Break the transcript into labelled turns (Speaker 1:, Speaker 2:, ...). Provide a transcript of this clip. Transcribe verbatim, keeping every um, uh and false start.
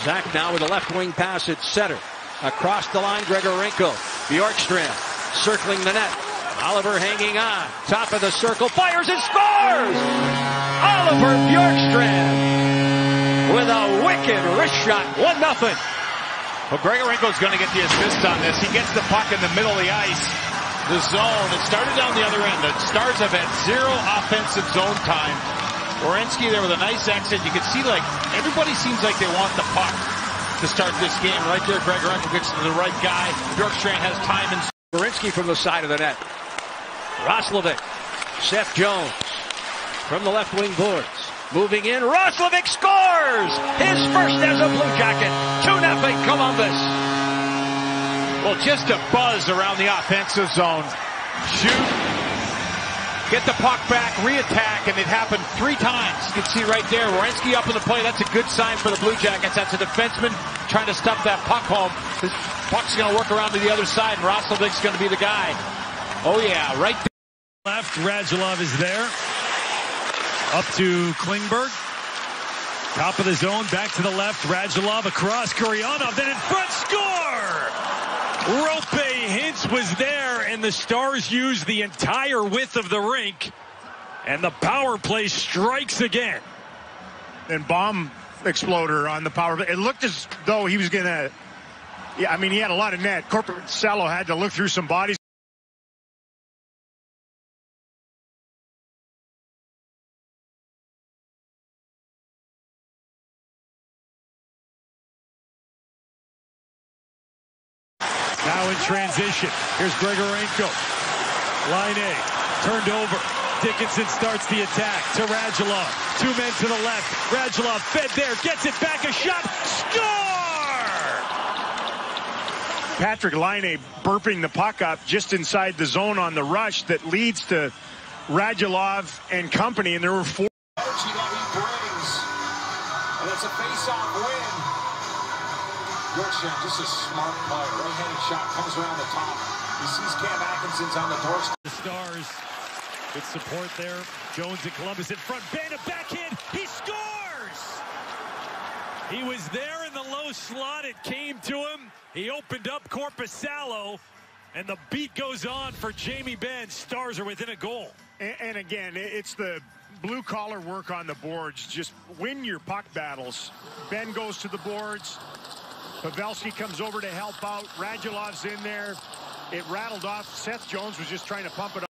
Speaker 1: Zach now with a left wing pass at center. Across the line, Grigorenko. Bjorkstrand circling the net. Oliver hanging on. Top of the circle. Fires and scores! Oliver Bjorkstrand with a wicked wrist shot. one nothing.
Speaker 2: Well, Grigorenko's going to get the assist on this. He gets the puck in the middle of the ice. The zone. It started down the other end. The Stars have had zero offensive zone time. Werenski there with a nice exit. You can see, like, everybody seems like they want the puck to start this game. Right there, Grigorenko gets to the right guy. Bjorkstrand has time. And
Speaker 1: Werenski from the side of the net. Roslovic. Seth Jones from the left wing boards. Moving in. Roslovic scores! His first as a Blue Jacket. two nothing Columbus.
Speaker 2: Well, just a buzz around the offensive zone. Shoot. Get the puck back, re-attack, and it happened three times. You can see right there, Werenski up in the play. That's a good sign for the Blue Jackets. That's a defenseman trying to stuff that puck home. This puck's going to work around to the other side, and Roslovic's going to be the guy. Oh, yeah, right there.
Speaker 3: Left, Radulov is there. Up to Klingberg. Top of the zone, back to the left. Radulov across, Gurianov, then in front, score! Rope Hintz was there, and the Stars used the entire width of the rink, and the power play strikes again.
Speaker 4: And bomb exploder on the power play. It looked as though he was going to, yeah, I mean, he had a lot of net. Korpisalo had to look through some bodies.
Speaker 3: Now in transition, here's Grigorenko. Line A, turned over. Dickinson starts the attack to Radulov. Two men to the left. Radulov fed there, gets it back, a shot, score!
Speaker 4: Patrick Laine burping the puck up just inside the zone on the rush that leads to Radulov and company, and there were four.
Speaker 5: Energy that he brings, and it's a face-off win. Bjorkstrand, just a smart play. Right-handed shot comes around the top. He sees Cam Atkinson's on the doorstep.
Speaker 3: The Stars, good support there. Jones and Columbus in front. Band a backhand. He scores! He was there in the low slot. It came to him. He opened up Korpisalo, and the beat goes on for Jamie Benn. Stars are within a goal.
Speaker 4: And, and again, it's the blue-collar work on the boards. Just win your puck battles. Benn goes to the boards. Pavelski comes over to help out. Radulov's in there. It rattled off. Seth Jones was just trying to pump it up.